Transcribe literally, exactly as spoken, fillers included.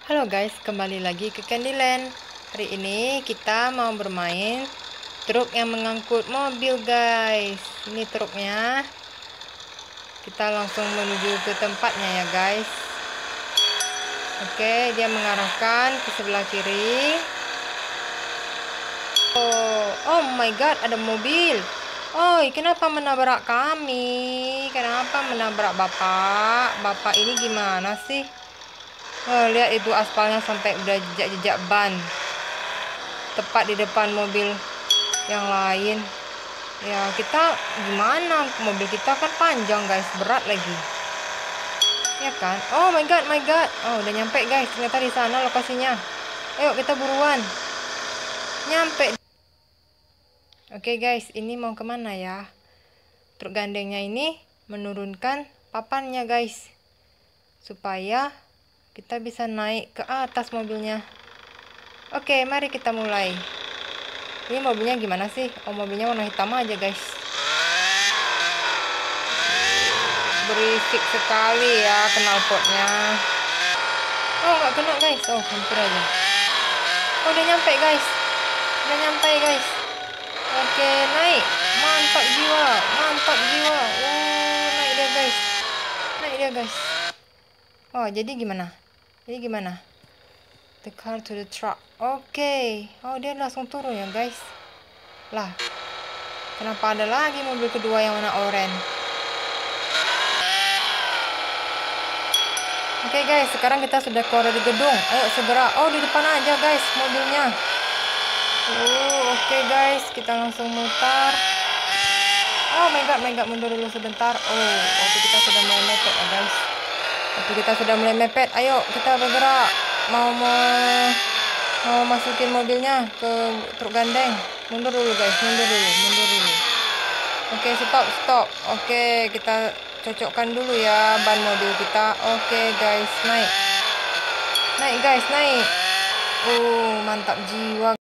Halo guys, kembali lagi ke Candyland. Hari ini kita mau bermain truk yang mengangkut mobil guys. Ini truknya. Kita langsung menuju ke tempatnya ya guys. Oke, dia mengarahkan ke sebelah kiri. Oh, oh my god, ada mobil. Oh, kenapa menabrak kami? Kenapa menabrak bapak? Bapak ini gimana sih? Oh, lihat itu aspalnya sampai udah jejak-jejak ban. Tepat di depan mobil yang lain. Ya, kita gimana? Mobil kita kan panjang, guys. Berat lagi. Ya kan? Oh my god, my god. Oh, udah nyampe, guys. Ternyata di sana lokasinya. Ayo, kita buruan. Nyampe. Oke, guys. Ini mau kemana ya? Truk gandengnya ini menurunkan papannya, guys. Supaya kita bisa naik ke atas mobilnya. Oke, mari kita mulai. Ini mobilnya gimana sih? Oh, mobilnya warna hitam aja guys. Berisik sekali ya knalpotnya. Oh, nggak kena guys. Oh, hampir aja. Oh, udah nyampe guys. Udah nyampe guys. Oke, naik. Mantap jiwa. Mantap jiwa. Oh, naik dia guys. Naik dia guys. Oh, jadi gimana? Jadi gimana? The car to the truck. Oke. Okay. Oh, dia langsung turun ya, guys. Lah. Kenapa ada lagi mobil kedua yang warna oranye? Oke, okay, guys. Sekarang kita sudah keluar dari gedung. Ayo segera. Oh, di depan aja, guys, mobilnya. Oh, oke, okay, guys. Kita langsung mutar. Oh my god, my god. Mundur dulu sebentar. Oh, waktu kita sudah mulai mepet ya, guys. Waktu kita sudah mulai mepet. Ayo, kita bergerak. Mau mau mau masukin mobilnya ke truk gandeng. Mundur dulu guys, mundur dulu, mundur dulu. Oke, stop, stop. Oke, kita cocokkan dulu ya ban mobil kita. Oke guys, naik. Naik guys, naik. Oh, mantap jiwa.